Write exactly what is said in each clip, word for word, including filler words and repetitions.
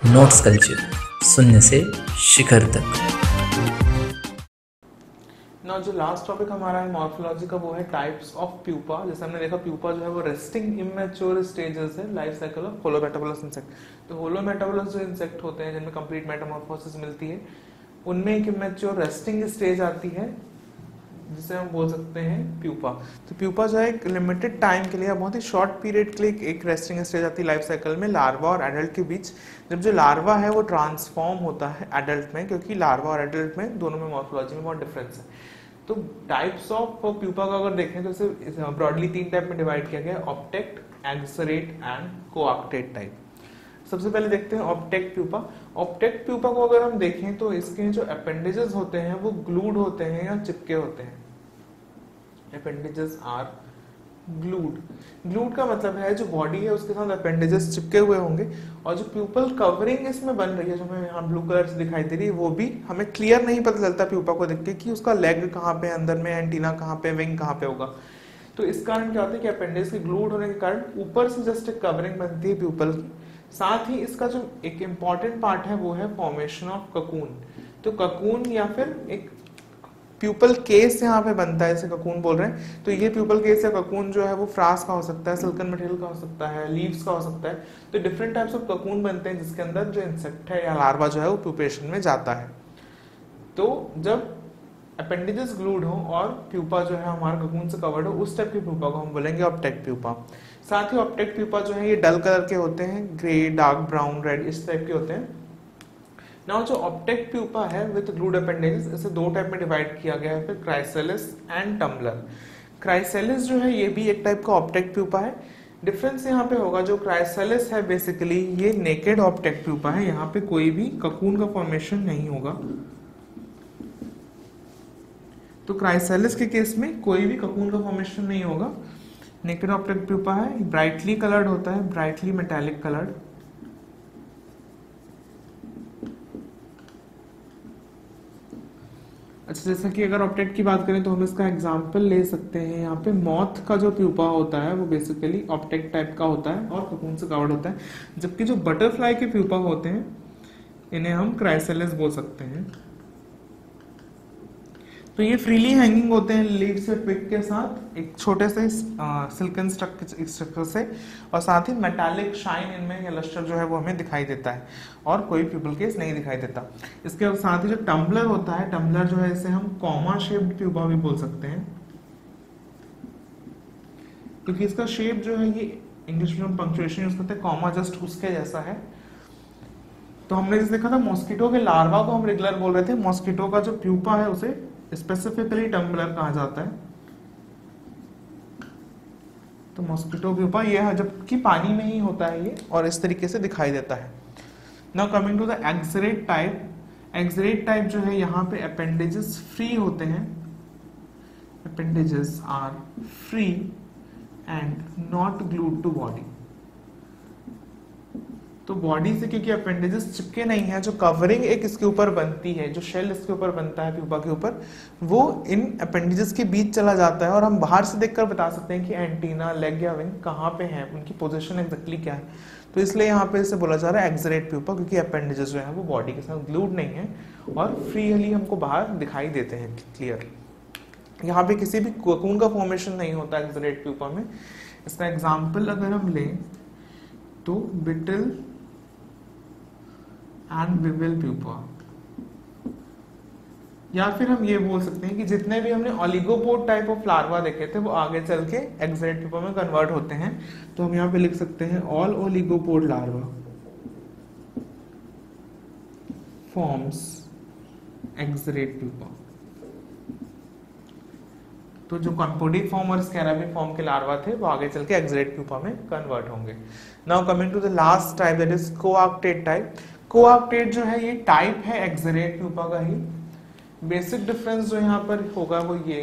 Notes culture, शून्य से शिखर तक। ना जो लास्ट टॉपिक हमारा है मॉर्फोलॉजी का, वो है टाइप्स ऑफ प्यूपा। जैसे हमने देखा प्यूपा जो है वो रेस्टिंग इमेच्योर स्टेजेस है life cycle of holometabolous insect. तो होलोमेटाबोलस जो इंसेक्ट होते हैं जिनमें कंप्लीट मेटामॉर्फोसिस मिलती है, उनमें एक इमेच्योर रेस्टिंग स्टेज आती है जिसे हम बोल सकते हैं प्यूपा। तो प्यूपा जो है एक लिमिटेड टाइम के लिए, बहुत ही शॉर्ट पीरियड के लिए एक रेस्टिंग स्टेज आती है लाइफ साइकिल में लार्वा और एडल्ट के बीच। जब जो लार्वा है वो ट्रांसफॉर्म होता है एडल्ट में, क्योंकि लार्वा और एडल्ट में दोनों में मॉर्फोलॉजी में बहुत डिफरेंस है। तो टाइप्स ऑफ प्यूपा का अगर देखें तो इसे ब्रॉडली तीन टाइप में डिवाइड किया गया है, obtect, exarate and coarctate type. सबसे पहले देखते हैं ऑप्टेक्ट प्यूपा। ऑप्टेक्ट प्यूपा को अगर हम देखें तो इसके जो अपेंडेजेस होते हैं वो ग्लूड होते हैं या चिपके होते हैं। Appendages are glued. ग्लूड का मतलब है जो बॉडी है उसके साथ अपेंडेजेस चिपके हुए होंगे, और जो प्यूपल कवरिंग इसमें बन रही है जो हमें यहाँ ब्लू कलर से दिखाई दे रही है, वो भी हमें क्लियर नहीं पता चलता प्यूपा को देख के कि उसका लेग कहाँ पे, अंदर में एंटीना कहाँ पे, विंग कहाँ पे होगा। तो इस कारण क्या होता है कि अपेंडेज के ग्लूड होने के कारण ऊपर से जस्ट एक कवरिंग बनती है प्यूपल की। साथ ही इसका जो एक इम्पॉर्टेंट पार्ट है वो है फॉर्मेशन ऑफ ककून। तो ककून या फिर एक प्यूपल केस यहाँ पे बनता है, इसे ककून बोल रहे हैं। तो ये प्यूपल केस या ककून जो है वो फ्रास का हो सकता है, सिल्कन मटेरियल का हो सकता है, लीव्स का हो सकता है। तो डिफरेंट टाइप्स ऑफ ककून बनते हैं जिसके अंदर जो इंसेक्ट है या लार्वा जो है वो प्यूपेशन में जाता है। तो जब अपेंडेजेस ग्लूड हो और प्यूपा जो है हमारा ककून से कवर्ड हो, उस टाइप के प्यूपा को हम बोलेंगे ऑप्टेक्ट प्यूपा। साथ ही ऑप्टेक्ट प्यूपा जो है ये डल कलर के होते हैं, ग्रे, डार्क ब्राउन, रेड, इस टाइप के होते हैं। नाउ जो ऑप्टेक्ट प्यूपा है विद ग्लूड अपेंडेजेस, इसे दो टाइप में डिवाइड किया गया है फिर, क्राइसेलिस एंड टम्बलर। क्राइसेलिस जो है ये भी एक टाइप का ऑप्टेक्ट प्यूपा है। डिफरेंस यहाँ पे होगा, जो क्राइसेलिस है बेसिकली ये नेकेड ऑप्टेक्ट प्यूपा है, यहाँ पे कोई भी ककून का फॉर्मेशन नहीं होगा। तो क्राइसेलिस के केस में कोई भी ककून का फॉर्मेशन नहीं होगा। नेकेड ऑप्टेक्ट प्यूपा है, ब्राइटली कलर्ड होता है, ब्राइटली मेटालिक कलर्ड। अच्छा, जैसा कि अगर ऑप्टेक्ट की बात करें तो हम इसका एग्जांपल ले सकते हैं। यहाँ पे मॉथ का जो प्यूपा होता है वो बेसिकली ऑप्टेक्ट टाइप का होता है और ककून से कवर्ड होता है, जबकि जो बटरफ्लाई के प्यूपा होते हैं इन्हें हम क्राइसेलिस बोल सकते हैं। तो ये फ्रीली हैंगिंग होते हैं लीड से पिक के साथ, एक छोटे से सिल्कन स्ट्रक्चर से, और साथ ही मेटालिक शाइन इनमें या लस्टर जो है वो हमें दिखाई देता है, और कोई प्यूपल केस नहीं दिखाई देता। इसके साथ ही जो टम्बलर होता है, टम्बलर जो है इसे हम कॉमा शेप्ड प्यूपा भी बोल सकते हैं, क्योंकि इसका शेप जो है ये इंग्लिश में हम पंक्चुएशन यूज करते हैं, कॉमा जस्ट उसके जैसा है। तो हमने जैसे देखा था मॉस्किटो के लार्वा को हम रेगुलर बोल रहे थे, मॉस्किटो का जो प्यूपा है उसे स्पेसिफिकली टम्बलर कहा जाता है। तो मॉस्किटो प्यूपा ये है जबकि पानी में ही होता है ये, और इस तरीके से दिखाई देता है। Now coming to the exarate type. Exarate type जो है यहाँ पे अपेंडेजेस फ्री होते हैं, appendages are free and not glued to body. तो बॉडी से क्योंकि अपेंडेजेस चिपके नहीं है, जो कवरिंग एक इसके ऊपर बनती है, जो शेल इसके ऊपर बनता है प्यूपा के ऊपर, वो इन अपेंडेजेस के बीच चला जाता है, और हम बाहर से देखकर बता सकते हैं कि एंटीना, लेग या विंग कहाँ पे है, उनकी पोजीशन एक्जेक्टली क्या है। तो इसलिए यहाँ पे इसे बोला जा रहा है एक्सरेट प्यूपा, क्योंकि अपेंडेजेस जो है वो बॉडी के साथ ग्लूड नहीं है और फ्रीली हमको बाहर दिखाई देते हैं क्लियर। यहाँ पे किसी भी कोकून का फॉर्मेशन नहीं होता एक्सरेट प्यूपा में। इसका एग्जाम्पल अगर हम लें तो बिटल एंड विविल प्यूपा, या फिर हम ये बोल सकते हैं कि जितने भी हमने ओलिगोपोड टाइप ऑफ लार्वा देखे थे वो आगे चल के एक्सरेट प्यूपा में कन्वर्ट होते हैं। तो हम यहाँ पे लिख सकते हैं all oligopod larva forms exarate pupa. तो जो कॉम्पोडिक फॉर्म और स्कैराबी फॉर्म के लार्वा थे वो आगे चल के एक्सरेट प्यूपा में कन्वर्ट होंगे। Now coming to the last type, that is coarctate type. Coarctate जो है ये टाइप है एक्सरेट प्यूपा का ही। बेसिक डिफरेंस जो यहाँ पर होगा वो ये,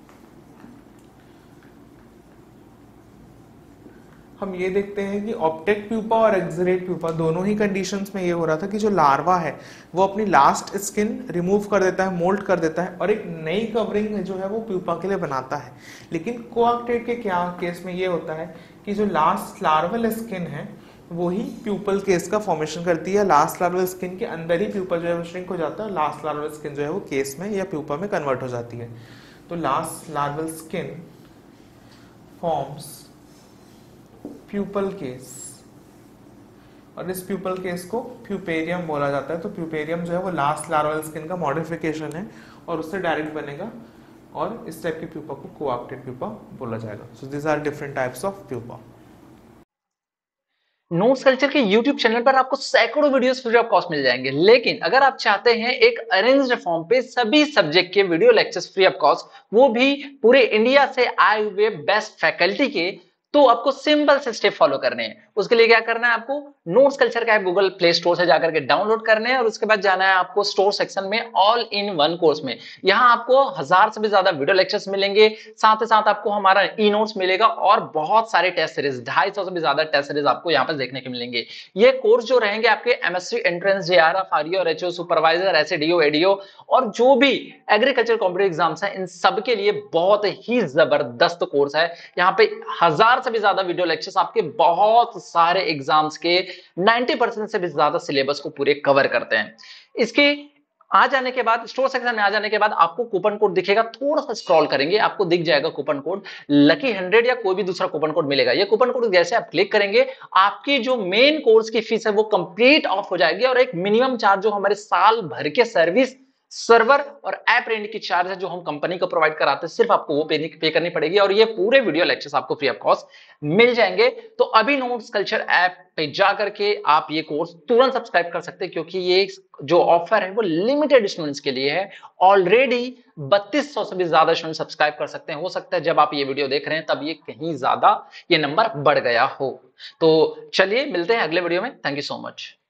हम ये देखते हैं कि ऑप्टेक्ट प्यूपा और एक्सरेट प्यूपा दोनों ही कंडीशंस में ये हो रहा था कि जो लार्वा है वो अपनी लास्ट स्किन रिमूव कर देता है, मोल्ड कर देता है, और एक नई कवरिंग जो है वो प्यूपा के लिए बनाता है। लेकिन कोआक्टेट के क्या केस में ये होता है कि जो लास्ट लार्वल स्किन है वही प्यूपल केस का फॉर्मेशन करती है। लास्ट लार्वल स्किन के अंदर ही प्यूपा जो है वो श्रिंक हो जाता है, लास्ट लार्वल स्किन जो है वो केस में या प्यूपा में कन्वर्ट हो जाती है। तो last larval skin forms pupal case, और इस प्यूपल केस को प्यूपेरियम बोला जाता है। तो प्यूपेरियम जो है वो लास्ट लार्वल स्किन का मॉडिफिकेशन है और उससे डायरेक्ट बनेगा, और इस टाइप की प्यूपा को कोआप्टेड प्यूपा बोला जाएगा। So this are different types of pupa. Notes culture के यूट्यूब चैनल पर आपको सैकड़ों वीडियोस फ्री ऑफ कॉस्ट मिल जाएंगे, लेकिन अगर आप चाहते हैं एक अरेंज्ड फॉर्म पे सभी सब्जेक्ट के video lectures free of cost, वो भी पूरे इंडिया से आए हुए बेस्ट फैकल्टी के, तो आपको सिंपल से स्टेप फॉलो करने हैं। उसके लिए क्या करना है, आपको नोट्स कल्चर का ऐप गूगल प्ले स्टोर से जाकर के डाउनलोड करने हैं और उसके बाद जाना है आपको स्टोर सेक्शन में ऑल इन वन कोर्स में। यहां आपको हजार से भी ज्यादा वीडियो लेक्चर्स मिलेंगे, साथ ही साथ आपको हमारा ई नोट्स मिलेगा और बहुत सारे टेस्ट सीरीज, ढाई सौ से भी ज्यादा टेस्ट सीरीज आपको यहाँ पर देखने के मिलेंगे। ये कोर्स जो रहेंगे आपके एमएससी एंट्रेंस, जेआरएफ, आरईओ और एचओ सुपरवाइजर, एसएडीओ, एडीओ और जो भी एग्रीकल्चर कॉम्पिटिटिव एग्जाम्स हैं, इन सबके लिए बहुत ही जबरदस्त कोर्स है। यहाँ पे हजार से भी ज्यादा वीडियो लेक्चर्स आपके बहुत सारे एग्जाम्स के नब्बे परसेंट से भी ज्यादा सिलेबस को पूरे कवर करते हैं। इसके आ जाने के बाद, स्टोर सेक्शन में आ जाने के बाद आपको कूपन कोड दिखेगा, थोड़ा सा स्क्रॉल करेंगे आपको दिख जाएगा कूपन कोड लकी हंड्रेड या कोई भी दूसरा कूपन कोड मिलेगा। ये कूपन कोड जैसे आप क्लिक करेंगे, आपकी जो मेन कोर्स की फीस है वो कंप्लीट ऑफ हो जाएगी और एक मिनिमम चार्ज जो हमारे साल भर के सर्विस, सर्वर और ऐप रेंट की चार्ज है जो हम कंपनी को प्रोवाइड कराते हैं, सिर्फ आपको वो पे, पे करनी पड़ेगी और ये पूरे वीडियो लेक्चर्स आपको फ्री ऑफ कॉस्ट मिल जाएंगे। तो अभी नोट्स कल्चर ऐप पे जाकर के आप ये कोर्स तुरंत सब्सक्राइब कर सकते हैं, क्योंकि ये जो ऑफर है वो लिमिटेड स्टूडेंट्स के लिए है। ऑलरेडी बत्तीस सौ से भी ज्यादा स्टूडेंट सब्सक्राइब कर सकते हैं। हो सकता है जब आप ये वीडियो देख रहे हैं तब ये कहीं ज्यादा ये नंबर बढ़ गया हो। तो चलिए मिलते हैं अगले वीडियो में। Thank you so much.